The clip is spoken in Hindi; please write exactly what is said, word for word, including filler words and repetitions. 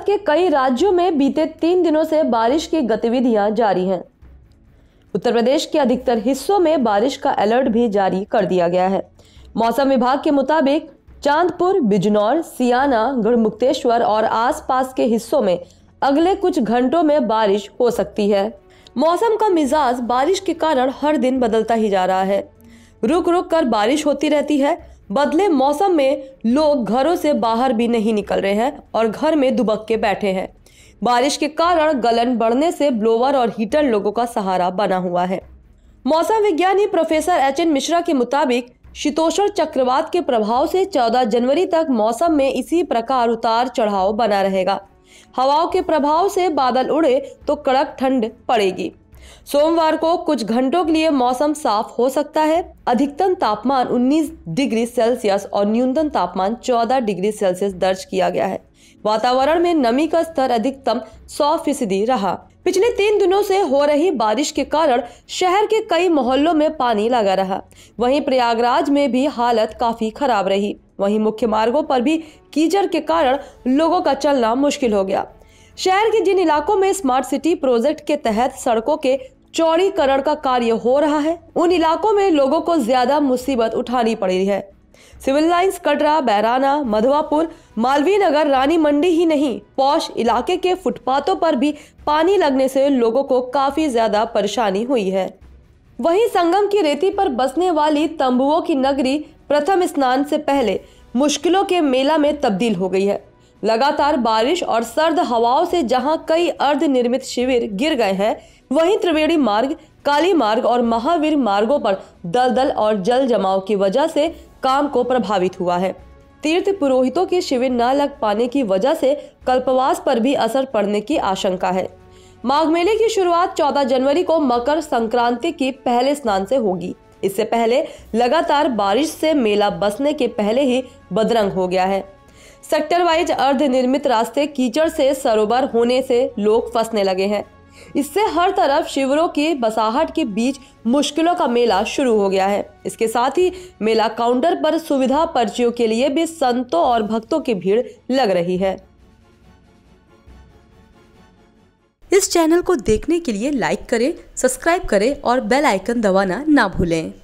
भारत के कई राज्यों में बीते तीन दिनों से बारिश की गतिविधियां जारी हैं। उत्तर प्रदेश के अधिकतर हिस्सों में बारिश का अलर्ट भी जारी कर दिया गया है। मौसम विभाग के मुताबिक चांदपुर, बिजनौर, सियाना, गढ़मुक्तेश्वर और आसपास के हिस्सों में अगले कुछ घंटों में बारिश हो सकती है। मौसम का मिजाज बारिश के कारण हर दिन बदलता ही जा रहा है। रुक रुक कर बारिश होती रहती है। बदले मौसम में लोग घरों से बाहर भी नहीं निकल रहे हैं और घर में दुबक के बैठे हैं। बारिश के कारण गलन बढ़ने से ब्लोवर और हीटर लोगों का सहारा बना हुआ है। मौसम विज्ञानी प्रोफेसर एच एन मिश्रा के मुताबिक शीतोष्ण चक्रवात के प्रभाव से चौदह जनवरी तक मौसम में इसी प्रकार उतार चढ़ाव बना रहेगा। हवाओं के प्रभाव से बादल उड़े तो कड़क ठंड पड़ेगी। सोमवार को कुछ घंटों के लिए मौसम साफ हो सकता है। अधिकतम तापमान उन्नीस डिग्री सेल्सियस और न्यूनतम तापमान चौदह डिग्री सेल्सियस दर्ज किया गया है। वातावरण में नमी का स्तर अधिकतम सौ फीसदी रहा। पिछले तीन दिनों से हो रही बारिश के कारण शहर के कई मोहल्लों में पानी लगा रहा। वहीं प्रयागराज में भी हालत काफी खराब रही। वहीं मुख्य मार्गों पर भी कीचड़ के कारण लोगों का चलना मुश्किल हो गया। शहर के जिन इलाकों में स्मार्ट सिटी प्रोजेक्ट के तहत सड़कों के चौड़ीकरण का कार्य हो रहा है, उन इलाकों में लोगों को ज्यादा मुसीबत उठानी पड़ रही है। सिविल लाइंस, कटरा, बैराना, मधवापुर, मालवीय नगर, रानी मंडी ही नहीं, पौष इलाके के फुटपाथों पर भी पानी लगने से लोगों को काफी ज्यादा परेशानी हुई है। वहीं संगम की रेती पर बसने वाली तंबुओं की नगरी प्रथम स्नान से पहले मुश्किलों के मेला में तब्दील हो गई है। लगातार बारिश और सर्द हवाओं से जहां कई अर्ध निर्मित शिविर गिर गए हैं, वहीं त्रिवेणी मार्ग, काली मार्ग और महावीर मार्गों पर दलदल और जल जमाव की वजह से काम को प्रभावित हुआ है। तीर्थ पुरोहितों के शिविर न लग पाने की वजह से कल्पवास पर भी असर पड़ने की आशंका है। माघ मेले की शुरुआत चौदह जनवरी को मकर संक्रांति की पहले स्नान से होगी। इससे पहले लगातार बारिश से मेला बसने के पहले ही बदरंग हो गया है। सेक्टर वाइज अर्ध निर्मित रास्ते कीचड़ से सरोवर होने से लोग फंसने लगे हैं। इससे हर तरफ शिविरों की बसाहट के बीच मुश्किलों का मेला शुरू हो गया है। इसके साथ ही मेला काउंटर पर सुविधा पर्चियों के लिए भी संतों और भक्तों की भीड़ लग रही है। इस चैनल को देखने के लिए लाइक करें, सब्सक्राइब करें और बेल आइकन दबाना ना भूलें।